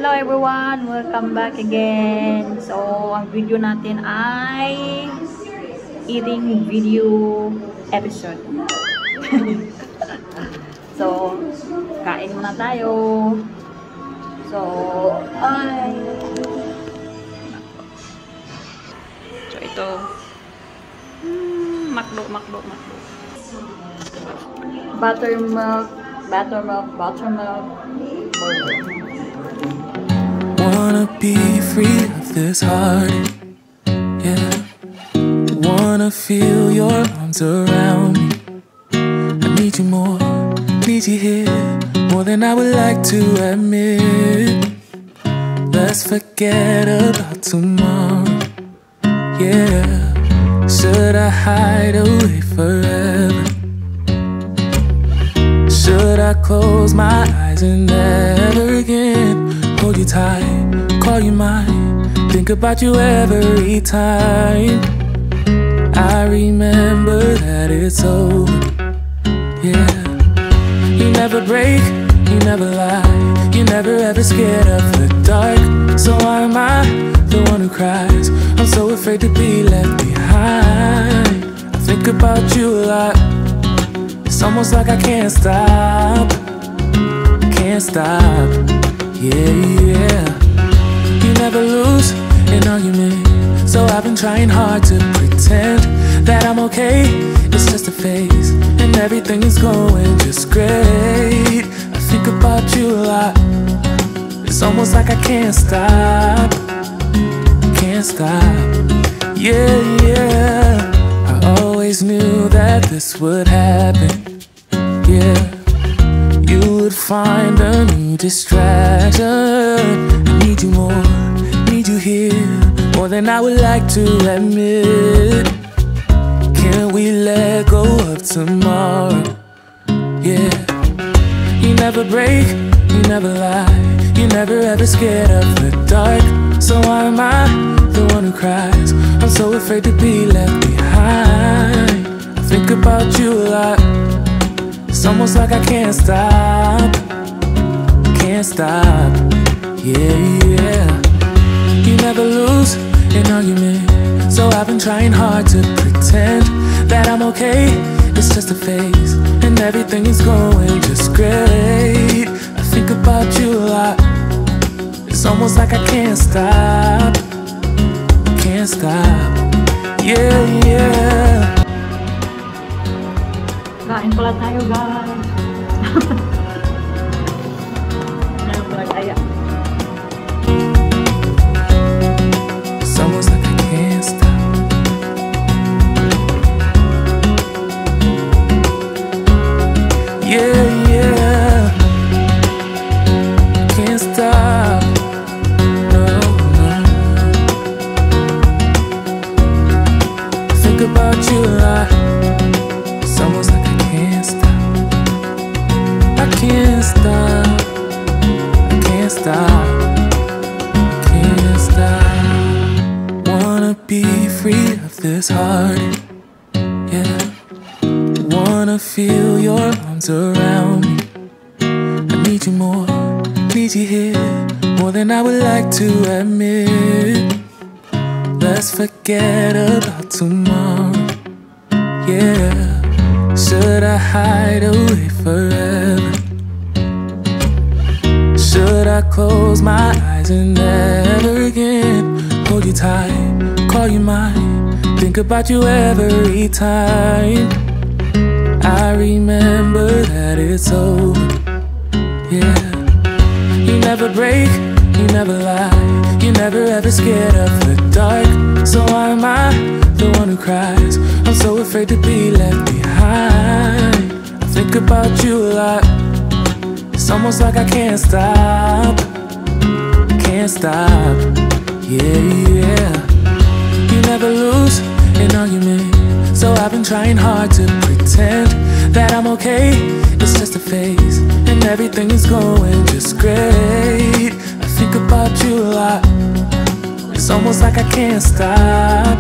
Hello everyone! Welcome back again. So, ang video natin ay eating video episode. So, kain muna tayo. So, ito. Makdo. Buttermilk. Wanna be free of this heart, yeah. Wanna feel your arms around me. I need you more, need you here, more than I would like to admit. Let's forget about tomorrow, yeah. Should I hide away forever? Should I close my eyes and never again hold you tight, call you mine, think about you every time? I remember that it's over, yeah. You never break, you never lie, you never ever scared of the dark. So why am I the one who cries? I'm so afraid to be left behind. I think about you a lot. It's almost like I can't stop, yeah. You never lose an argument, so I've been trying hard to pretend that I'm okay. It's just a phase, and everything is going just great. I think about you a lot. It's almost like I can't stop, yeah. I always knew that this would happen, yeah. You would find a new distraction. I need you more, need you here, more than I would like to admit. Can we let go of tomorrow, yeah. You never break, you never lie, you never ever scared of the dark. So why am I the one who cries? I'm so afraid to be left behind. I think about you a lot. It's almost like I can't stop, yeah. You never lose an argument, so I've been trying hard to pretend that I'm okay. It's just a phase, and everything is going just great. I think about you a lot. It's almost like I can't stop, yeah. Kain pala tayo, guys. Kain pala tayo. It's almost like I can't stop, yeah. Can't stop, no. Think about you a lot. It's almost like I can't stop. Wanna be free of this heart, yeah. Wanna feel your arms around me. I need you more, need you here, more than I would like to admit. Let's forget about tomorrow, yeah. Should I hide away forever? Should I close my eyes and never again hold you tight, call you mine, think about you every time? I remember that it's over, yeah. You never break, you never lie, you never ever scared of the dark. So why am I the one who cries? I'm so afraid to be left behind. I think about you a lot. It's almost like I can't stop, yeah. You never lose an argument, so I've been trying hard to pretend that I'm okay. It's just a phase, and everything is going just great. I think about you a lot. It's almost like I can't stop,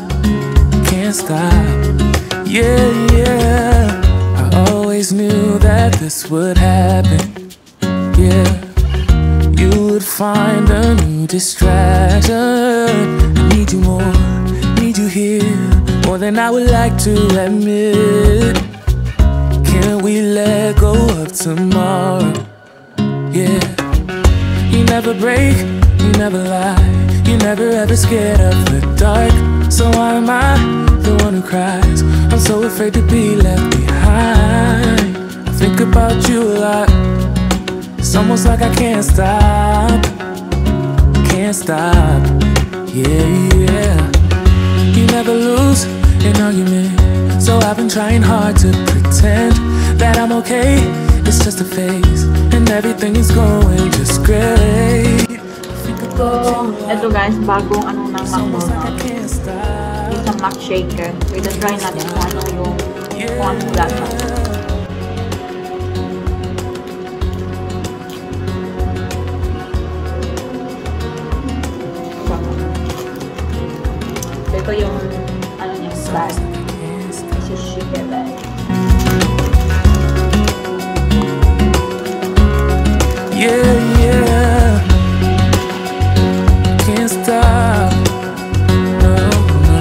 yeah. I always knew that this would happen, yeah. You would find a new distraction. I need you more, need you here, more than I would like to admit. Can we let go of tomorrow? Yeah. You never break, you never lie, you never ever scared of the dark. So why am I the one who cries? I'm so afraid to be left behind. I think about you a lot. It's almost like I can't stop, can't stop. Yeah, yeah. You never lose an argument, so I've been trying hard to pretend that I'm okay. It's just a phase, and everything is going just great. So, eto guys, bagong ano ng McDonald's. Isang Mac Shaker. So, ito try natin kung ano yung lasa. So, ito yung ano niya, bag. This is shaker bag. Yeah, yeah. Can't stop. No, no.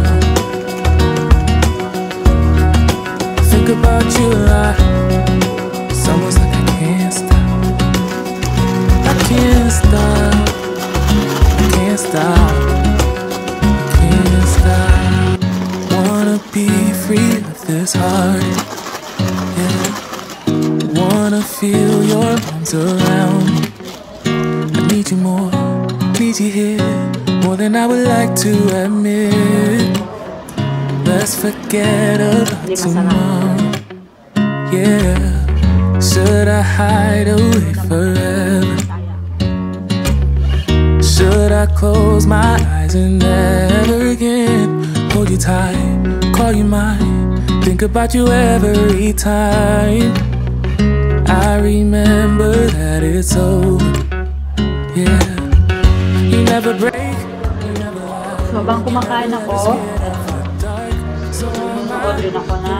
Think about you a lot. It's almost like I can't stop. I can't stop. I can't stop. Can't stop. Wanna be free of this heart. Yeah. Wanna feel your arms around me. I need you more, need you here, more than I would like to admit. Let's forget about tomorrow. Yeah, should I hide away forever? Should I close my eyes and never again hold you tight, call you mine, think about you every time? I remember that it's over. Yeah, you never break, you never lie. So, habang kumakain ako, order ako na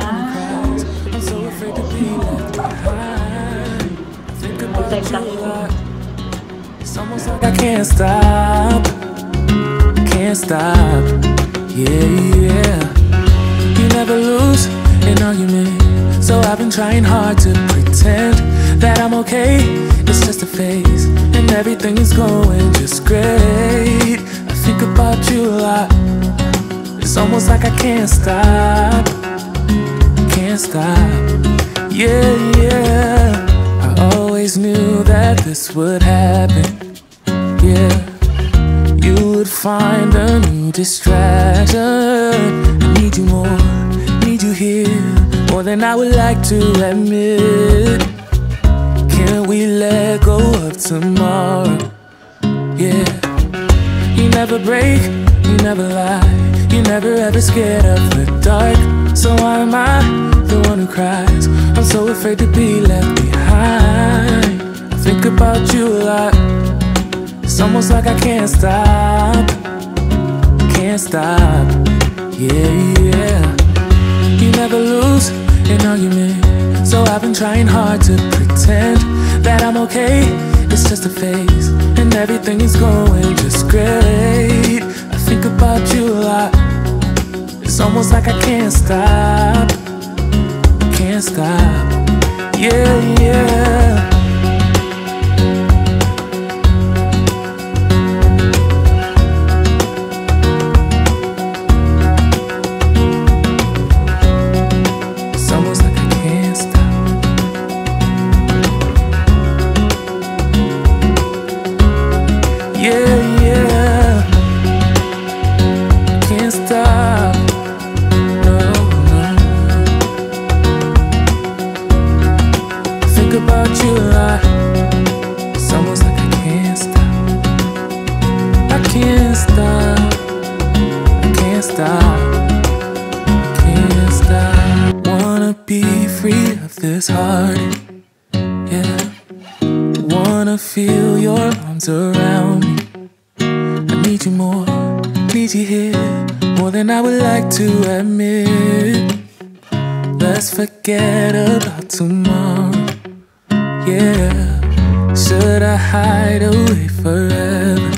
it's almost like I can't stop, can't stop. Yeah, yeah. You never lose an argument, so I've been trying hard to pretend that I'm okay. It's just a phase, and everything is going just great. I think about you a lot. It's almost like I can't stop, can't stop. Yeah, yeah. I always knew that this would happen. Yeah, you would find a new distraction. I need you more, need you here, more than I would like to admit. Can we let go of tomorrow? Yeah. You never break, you never lie, you never ever scared of the dark. So why am I the one who cries? I'm so afraid to be left behind. I think about you a lot. It's almost like I can't stop, can't stop. Yeah, yeah. You never lose an argument, so I've been trying hard to pretend that I'm okay. It's just a phase, and everything is going just great. I think about you a lot. It's almost like I can't stop, can't stop. Yeah, yeah. This heart, yeah. Wanna feel your arms around me. I need you more, need you here, more than I would like to admit. Let's forget about tomorrow. Yeah, Should I hide away forever?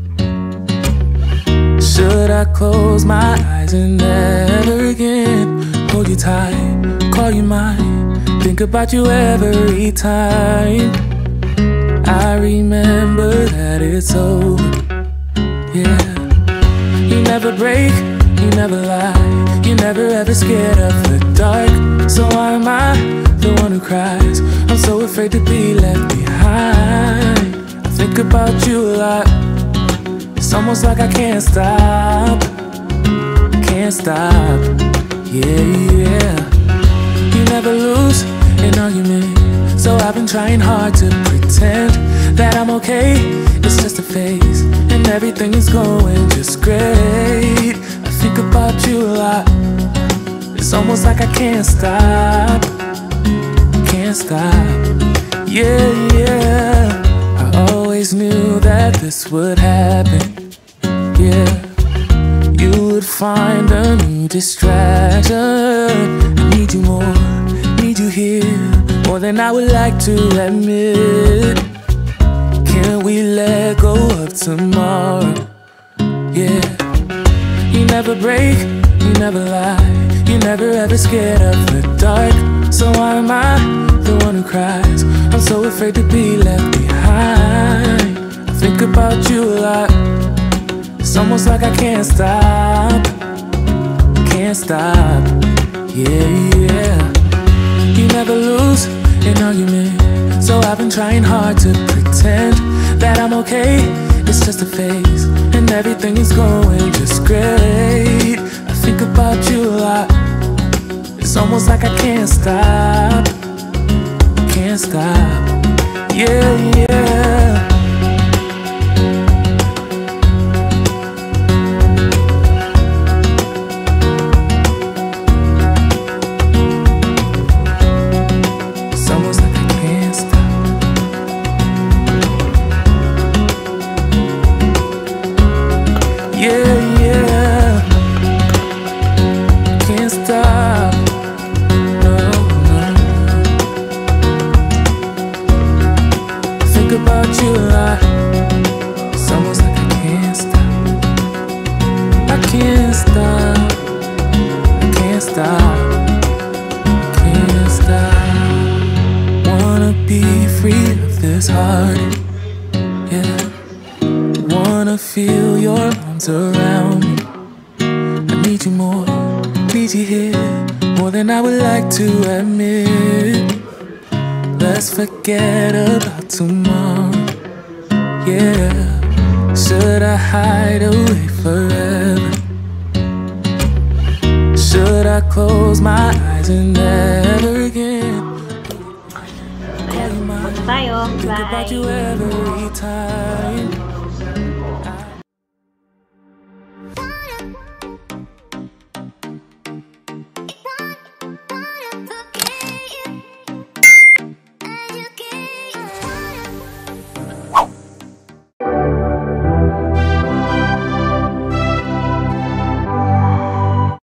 Should I close my eyes and never again hold you tight, call you mine, think about you every time? I remember that it's over, yeah. You never break, you never lie, you never ever scared of the dark. So why am I the one who cries? I'm so afraid to be left behind. I think about you a lot. It's almost like I can't stop, can't stop, yeah. You never lose an argument, so I've been trying hard to pretend that I'm okay. It's just a phase, and everything is going just great. I think about you a lot. It's almost like I can't stop, can't stop, yeah. I always knew that this would happen, yeah. You would find a new distraction. I need you more, need you here, more than I would like to admit. Can we let go of tomorrow? Yeah. You never break, you never lie, you never ever scared of the dark. So why am I the one who cries? I'm so afraid to be left behind. I think about you a lot. It's almost like I can't stop, can't stop, yeah. You never lose an argument, so I've been trying hard to pretend that I'm okay. It's just a phase, and everything is going just great. I think about you a lot. It's almost like I can't stop, can't stop, yeah. About you a lot. It's almost like I can't stop, I can't stop, I can't stop, I can't stop. Wanna be free of this heart, yeah. Wanna feel your arms around me. I need you more, need you here, more than I would like to admit. Let's forget about tomorrow, yeah. Should I hide away forever? Should I close my eyes and never again Tayo, think about you every time?